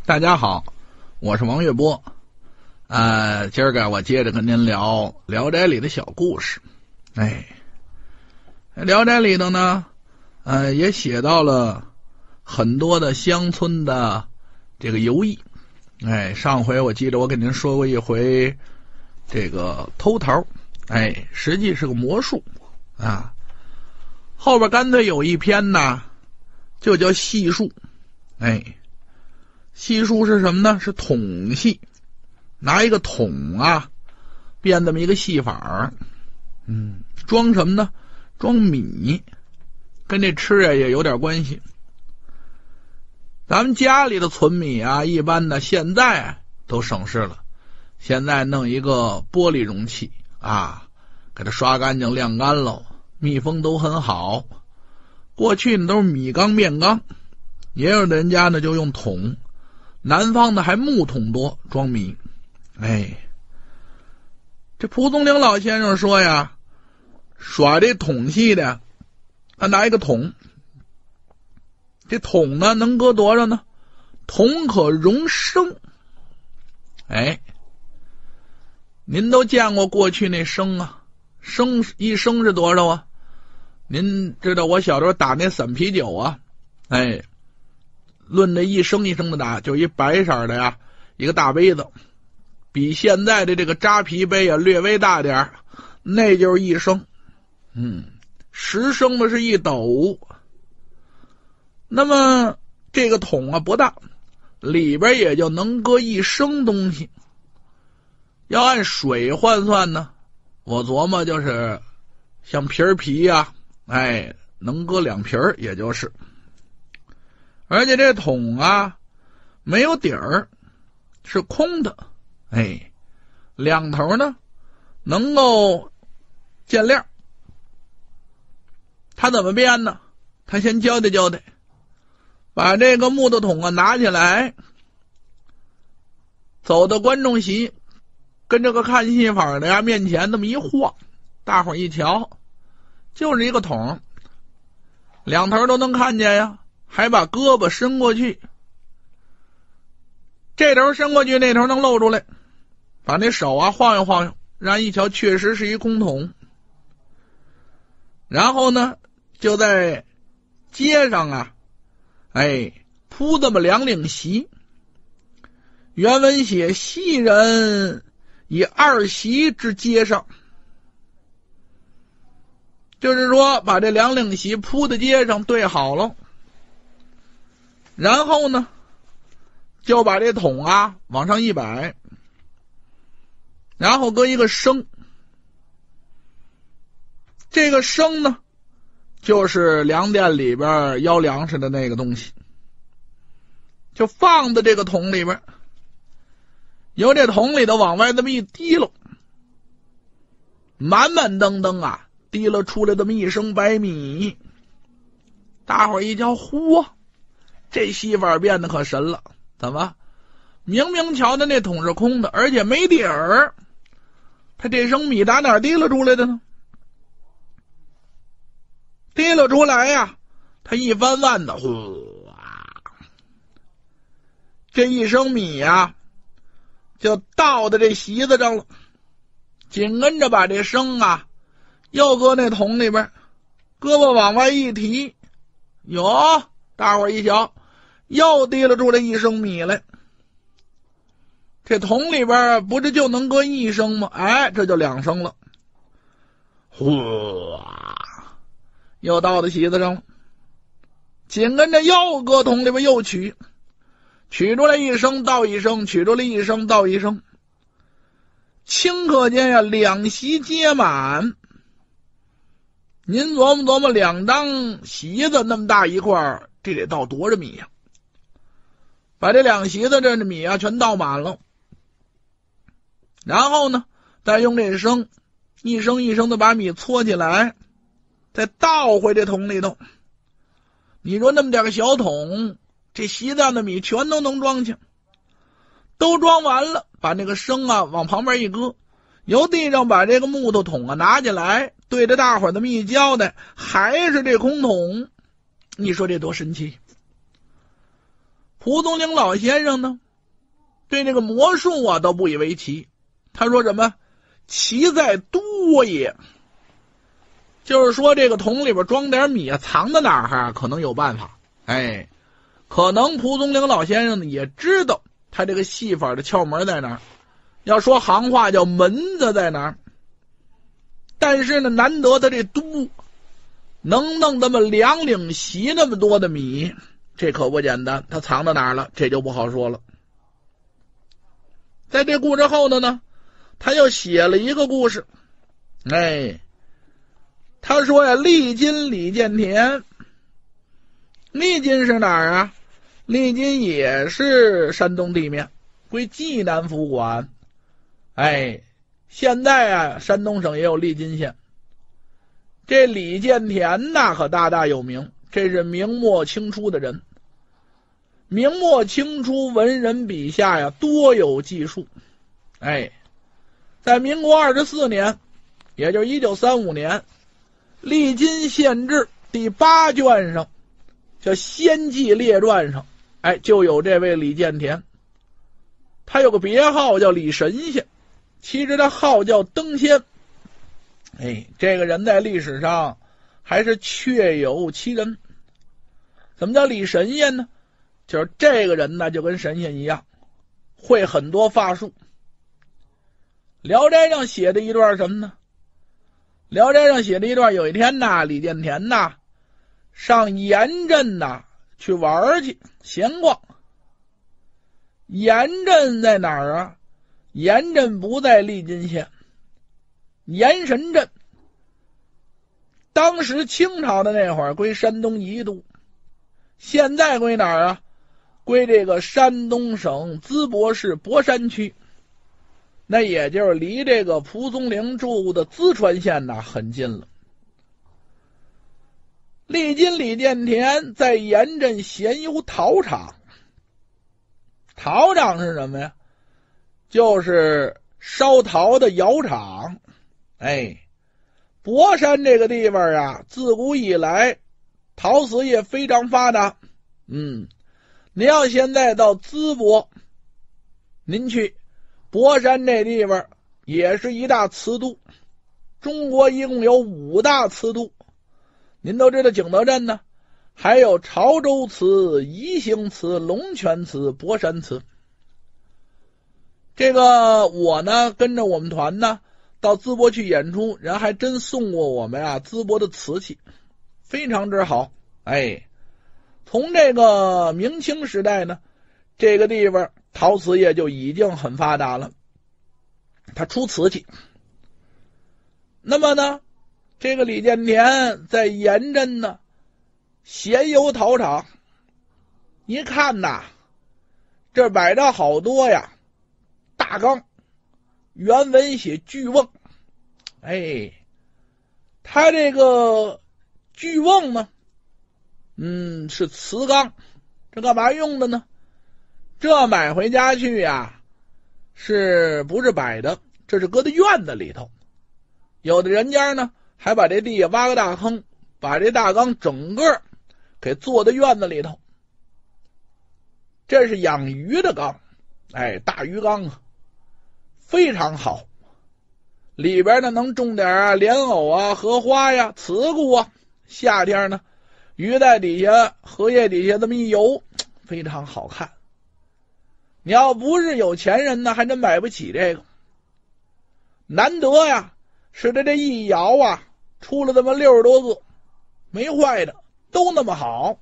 大家好，我是王月波。今儿个我接着跟您聊《聊斋》里的小故事。《聊斋》里头呢，也写到了很多的乡村的这个游艺。上回我记得我跟您说过一回这个偷桃，实际是个魔术啊。后边干脆有一篇呢，就叫戏术。戏术是什么呢？是桶戏，拿一个桶啊，变这么一个戏法，装什么呢？装米，跟这吃也有点关系。咱们家里的存米啊，一般的现在都省事了，现在弄一个玻璃容器啊，给它刷干净晾干了，密封都很好。过去呢都是米缸面缸，也有的人家呢就用桶，南方的还木桶多装米。这蒲松龄老先生说呀，耍这桶戏的，他拿一个桶，这桶呢能搁多少呢？桶可容升。您都见过过去那升啊，一升是多少啊？您知道我小时候打那散啤酒啊，论那一升一升的打，就一白色的呀，一个大杯子，比现在的这个扎啤杯啊略微大点，那就是一升。10升的是一斗。那么这个桶啊不大，里边也就能搁1升东西。要按水换算呢，我琢磨就是像皮儿皮呀，能搁2瓶也就是。而且这桶啊没有底儿，是空的。两头呢能够见亮。他怎么编呢？他先交代，把这个木头桶啊拿起来，走到观众席，跟这个看戏法的呀面前那么一晃，大伙儿一瞧，就是一个桶，两头都能看见呀，还把胳膊伸过去，这头伸过去，那头能露出来，把那手啊晃悠晃悠，让一瞧确实是一空桶。然后呢就在街上啊铺这么2领席，原文写昔人以2席之街上，就是说把这2领席铺在街上对好了，然后呢就把这桶啊往上一摆，然后搁一个升，这个升呢就是粮店里边舀粮食的那个东西，就放在这个桶里边，由这桶里头往外这么一滴溜，满满登登啊滴了出来这么1升白米。大伙儿一瞧，嚯，这戏法变得可神了。怎么明明瞧的那桶是空的，而且没底儿，他这升米打哪儿滴了出来的呢？滴了出来呀，他一翻腕子，这1升米呀就倒在这席子上了，紧跟着把这升啊又搁那桶里边，胳膊往外一提，哟，大伙儿一瞧，又滴了出来1升米来。这桶里边不是就能搁1升吗？这就2升了。又倒到席子上了，紧跟着又搁桶里边又取出来1升倒1升，取出来1升倒1升，顷刻间呀2席皆满。您琢磨2张席子那么大一块，这得倒多少米呀？把这2席子这米啊全倒满了，然后呢再用这升1升1升的把米搓起来，再倒回这桶里头。你说那么点个小桶，这席子上的米全都能装去。都装完了，把那个升啊往旁边一搁，由地上把这个木头桶啊拿起来，对着大伙儿这么一交代，还是这空桶。你说这多神奇。 蒲松龄老先生呢，对这个魔术啊都不以为奇。他说什么？奇在多也。就是说这个桶里边装点米啊，藏在哪儿可能有办法。可能蒲松龄老先生呢也知道他这个戏法的窍门在哪儿，要说行话叫门子在哪儿。但是呢，难得他这都能弄那么2领席那么多的米，这可不简单。他藏到哪儿了，这就不好说了。在这故事后头呢，他又写了一个故事。他说呀，利津李建田。利津是哪儿啊？利津也是山东地面，归济南府管。现在啊，山东省也有利津县。这李建田呐，可大大有名，这是明末清初的人。明末清初文人笔下呀，多有记述。在民国24年，也就是1935年，利津县志第8卷上，叫《仙记列传》上，就有这位李建田。他有个别号叫李神仙，其实他号叫登仙。这个人在历史上还是确有其人。怎么叫李神仙呢？就是这个人呢，就跟神仙一样，会很多法术。聊斋上写的一段什么呢？聊斋上写的一段，有一天呐，李建田呐上盐镇呐去玩去，闲逛。盐镇在哪儿啊？盐镇不在利津县，盐神镇。当时清朝的那会儿归山东宜都，现在归哪儿啊？归这个山东省淄博市博山区。那也就是离这个蒲松龄住的淄川县呐很近了。利津李建田在盐镇闲游陶厂。陶厂是什么呀？就是烧陶的窑厂。博山这个地方啊，自古以来陶瓷业非常发达。您要现在到淄博，您去博山这地方也是一大瓷都。中国一共有5大瓷都，您都知道景德镇呢，还有潮州瓷、宜兴瓷、龙泉瓷、博山瓷。这个我呢跟着我们团呢到淄博去演出，人还真送过我们啊淄博的瓷器，非常之好。从这个明清时代呢，这个地方陶瓷业就已经很发达了，他出瓷器。那么呢，这个李建田在盐镇呢闲游陶厂，一看呐，这摆着好多呀大缸，原文写巨瓮。他这个巨瓮呢是瓷缸，这干嘛用的呢？这买回家去呀，是不是摆的？这是搁在院子里头。有的人家呢还把这地下挖个大坑，把这大缸整个给做在院子里头。这是养鱼的缸，大鱼缸啊，非常好。里边呢能种点莲藕啊、荷花呀、茨菇啊。夏天呢，鱼在底下，荷叶底下这么一游，非常好看。你要不是有钱人呢，还真买不起这个。难得呀，是他这一摇啊，出了这么60多个，没坏的，都那么好。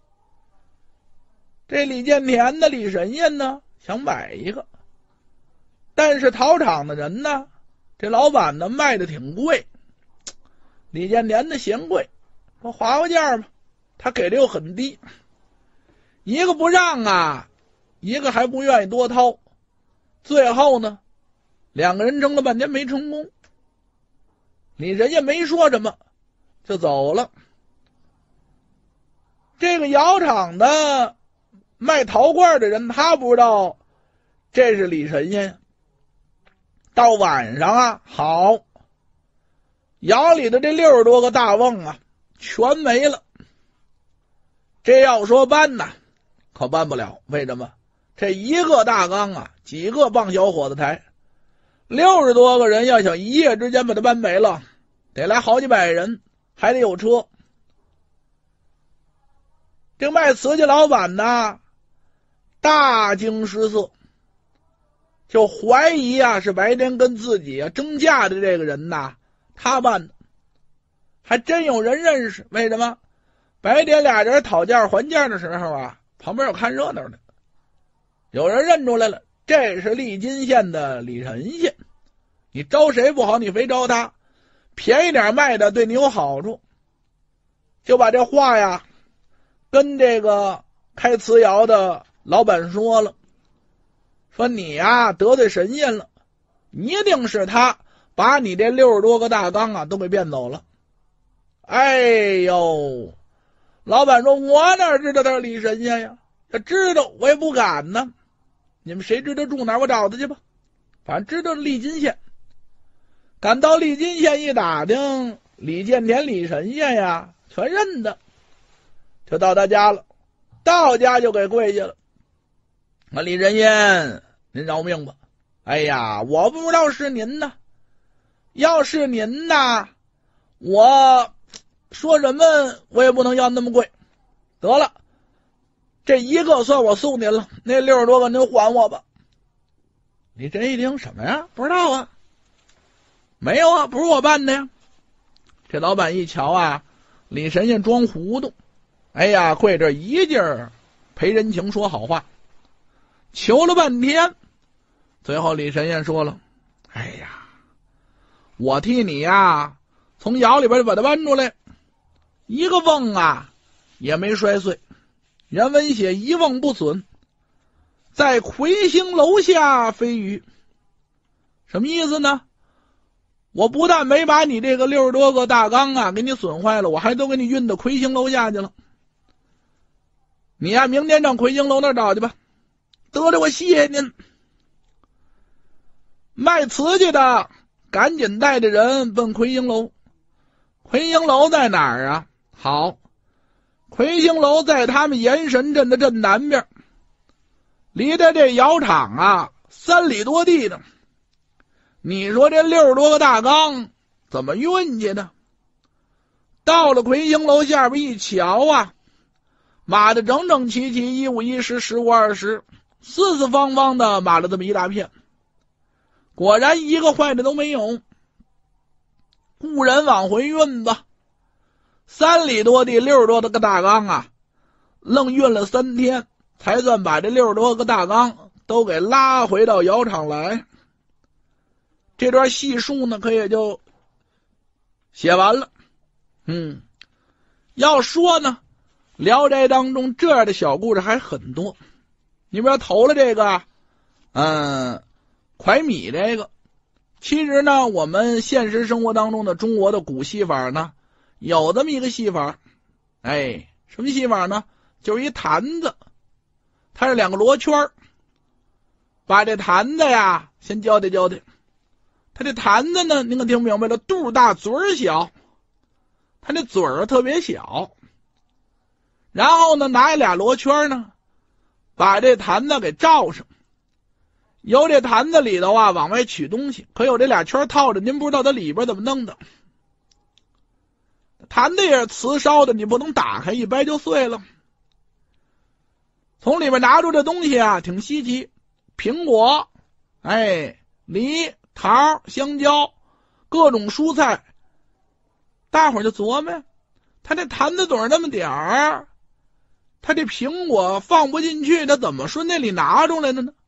这李建田的李神仙呢，想买一个，但是陶厂的人呢，这老板呢卖的挺贵，李建田的嫌贵，说划划价吧，他给的又很低，一个不让啊，一个还不愿意多掏，最后呢2个人争了半天没成功，李神仙没说什么就走了。这个窑厂的卖陶罐的人，他不知道这是李神仙。到晚上啊，好，窑里的这60多个大瓮啊全没了。这要说搬呐， 可办不了。为什么？这一个大缸啊，几个棒小伙子抬，60多个人要想一夜之间把它搬没了，得来好几百人，还得有车。这卖瓷器老板呢，大惊失色，就怀疑啊是白天跟自己啊争价的这个人呐，他办的。还真有人认识，为什么？白天俩人讨价还价的时候啊，旁边有看热闹的，有人认出来了，这是利津县的李神仙。你招谁不好，你非招他，便宜点卖的对你有好处。就把这话呀跟这个开瓷窑的老板说了，说你呀得罪神仙了，一定是他把你这60多个大缸啊都给变走了。哎呦，老板说，我哪知道他是李神仙呀？他知道我也不敢呢。你们谁知道住哪儿，我找他去吧。反正知道利津县，赶到利津县一打听，李建田李神仙呀全认得，就到他家了。到家就给跪下了，李神仙您饶命吧。哎呀，我不知道是您呢，要是您呐，我说什么我也不能要那么贵。得了，这一个算我送您了，那60多个您还我吧。你这一听什么呀？不知道啊，没有啊，不是我办的呀。这老板一瞧啊，李神仙装糊涂，哎呀，跪这一劲儿赔人情说好话，求了半天，最后李神仙说了，哎呀，我替你呀从窑里边把它搬出来，一个瓮啊也没摔碎，原文写一瓮不损，在魁星楼下飞鱼。什么意思呢？我不但没把你这个60多个大缸啊给你损坏了，我还都给你运到魁星楼下去了。你呀明天上魁星楼那儿找去吧。得了，我谢谢您。卖瓷器的赶紧带着人奔魁星楼。魁星楼在哪儿啊？好，魁星楼在他们延神镇的镇南边，离着这窑厂啊3里多地呢。你说这60多个大缸怎么运去呢？到了魁星楼下边一瞧啊，码的整整齐齐，15、10、15、20，四四方方的码了这么一大片，果然一个坏的都没有。雇人往回运吧，3里多地60多个大缸啊，愣运了3天，才算把这60多个大缸都给拉回到窑厂来。这段细数呢，可也就写完了。要说呢，《聊斋》当中这样的小故事还很多。你比如投了这个，蒯米这个，其实呢，我们现实生活当中的中国的古戏法呢，有这么一个戏法。哎，什么戏法呢？就是一坛子，它是2个罗圈，把这坛子呀先交代交代。它这坛子呢，您可听明白了，肚大嘴儿小，它这嘴儿特别小。然后呢，拿2罗圈呢，把这坛子给罩上，由这坛子里头啊往外取东西，可有这2圈套着，您不知道它里边怎么弄的。坛子也是瓷烧的，你不能打开，一掰就碎了。从里面拿出这东西啊，挺稀奇，苹果，梨、桃、香蕉，各种蔬菜。大伙儿就琢磨，他这坛子嘴那么点儿，他这苹果放不进去，他怎么顺那里拿出来的呢？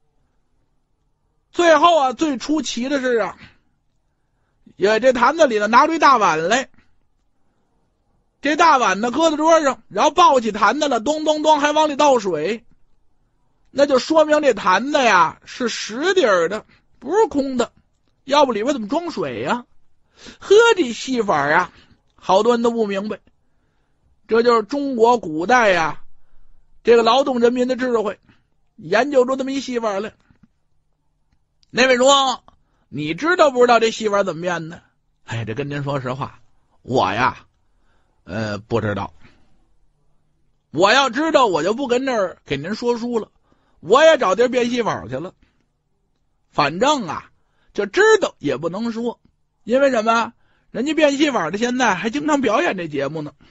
最后啊，最出奇的是啊，也这坛子里头拿出一大碗来，这大碗呢搁在桌上，然后抱起坛子了，咚咚咚还往里倒水，那就说明这坛子呀是实底儿的，不是空的，要不里边怎么装水呀？呵，这戏法啊，好多人都不明白。这就是中国古代呀，这个劳动人民的智慧，研究出这么一戏法来。那位说，你知道不知道这戏法怎么变的？这跟您说实话，我呀，不知道。 我要知道，我就不跟这儿给您说书了，我也找地儿变戏法去了。反正啊，就知道也不能说，因为什么？人家变戏法的现在还经常表演这节目呢。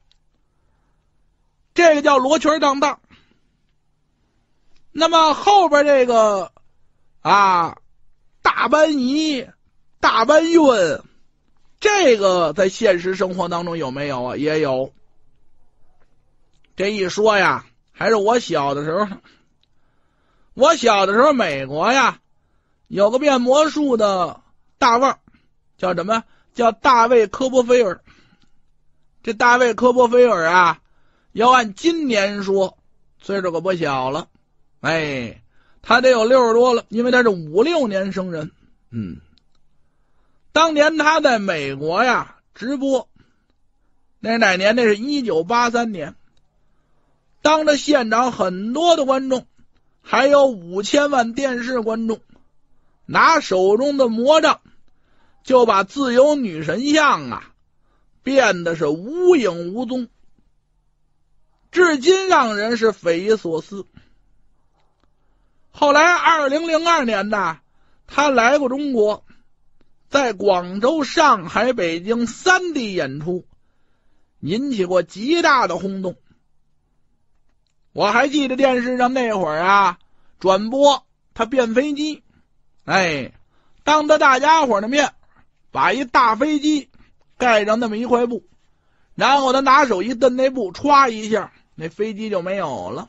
这个叫罗圈当当。那么后边这个大搬移、大搬运，这个在现实生活当中有没有啊？也有。这一说呀，还是我小的时候。我小的时候，美国呀有个变魔术的大腕，叫什么？叫大卫科波菲尔。这大卫科波菲尔啊，要按今年说，岁数可不小了。他得有60多了，因为他是56年生人。当年他在美国呀直播，那是哪年？那是1983年。当着现场很多的观众，还有5000万电视观众，拿手中的魔杖就把自由女神像变得是无影无踪，至今让人是匪夷所思。后来2002年他来过中国，在广州、上海、北京3地演出，引起过极大的轰动。我还记得电视上那会儿转播他变飞机，当着大家伙的面把一大飞机盖上那么一块布，然后他拿手一蹬那布，歘一下，那飞机就没有了。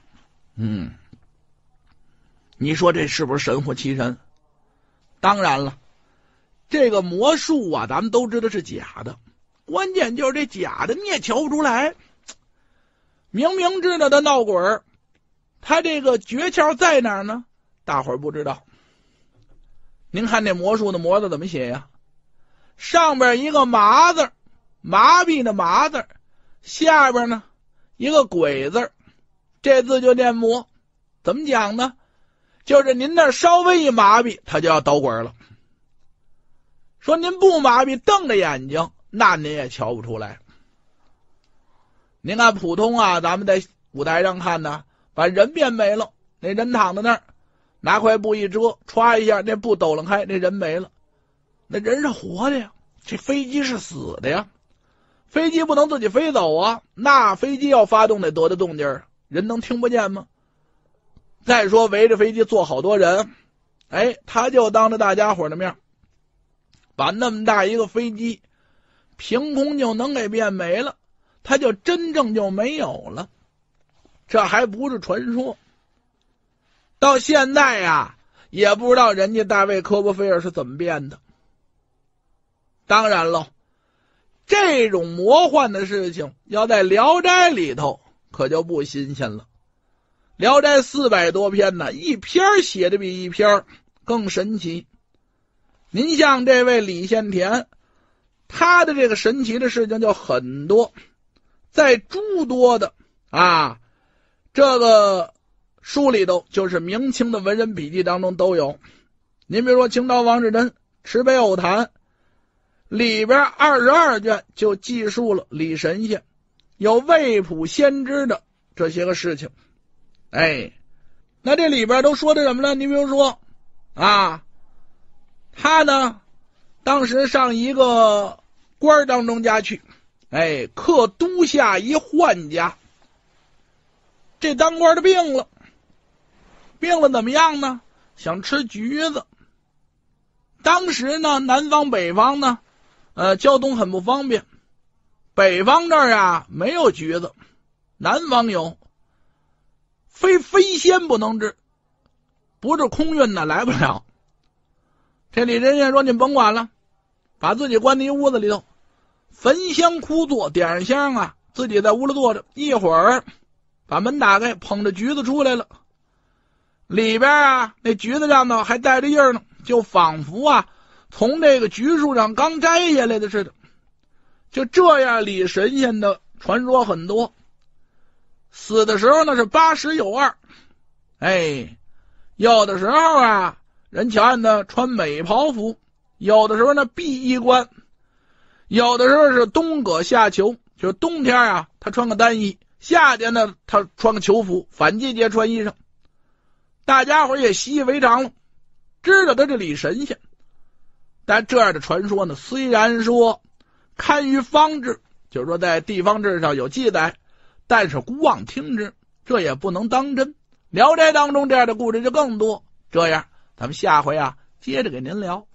你说这是不是神乎其神？当然了，这个魔术咱们都知道是假的，关键就是这假的你也瞧不出来。明明知道他闹鬼儿，他这个诀窍在哪儿呢？大伙儿不知道。您看这魔术的魔字怎么写呀？上边一个麻字，麻痹的麻字，下边呢一个鬼字，这字就念魔。怎么讲呢？就是您那稍微一麻痹，他就要捣鬼了。说您不麻痹，瞪着眼睛，那您也瞧不出来。您看普通咱们在舞台上看把人变没了，那人躺在那儿，拿块布一遮，歘一下，那布抖楞开，那人没了。那人是活的呀，这飞机是死的呀。飞机不能自己飞走那飞机要发动得多大动静，人能听不见吗？再说围着飞机坐好多人，他就当着大家伙的面，把那么大一个飞机凭空就能给变没了，他就真正就没有了。这还不是传说，到现在也不知道人家大卫科波菲尔是怎么变的。当然了，这种魔幻的事情要在聊斋里头可就不新鲜了。聊斋400多篇一篇写的比一篇更神奇。您像这位李献田，他的这个神奇的事情就很多，在诸多的这个书里头，就是明清的文人笔记当中都有。您比如说清朝王士祯《池北偶谈》里边22卷就记述了李神仙有未卜先知的这些个事情。那这里边都说的什么呢？你比如说他呢当时上一个官当中家去，克都下一宦家。这当官的病了怎么样呢？想吃橘子。当时呢南方北方呢交通很不方便，北方这儿没有橘子，南方有，非飞仙不能治，不是空运来不了。这李仁贤说你甭管了，把自己关在一屋子里头，焚香枯坐，点上香自己在屋里坐着，一会儿把门打开，捧着橘子出来了，里边那橘子上头还带着印儿呢，就仿佛从这个橘树上刚摘下来的似的。就这样，李神仙的传说很多。死的时候呢是80有2，有的时候人瞧见他穿美袍服，有的时候呢闭衣冠，有的时候是冬葛夏裘，就是冬天他穿个单衣， 夏天呢他穿个囚服，反季节穿衣裳，大家伙也习以为常了，知道他这李神仙。但这样的传说呢，虽然说堪于方志，就是说在地方志上有记载，但是孤妄听之，这也不能当真。聊斋当中这样的故事就更多。这样咱们下回接着给您聊。